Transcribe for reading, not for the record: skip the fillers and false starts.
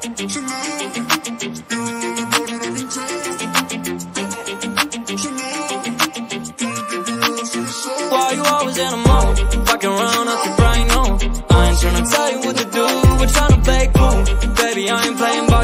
Why you always in a mood? Fucking around up your brain, no. I ain't tryna tell you what to do, we're tryna play cool. Baby, I ain't playing by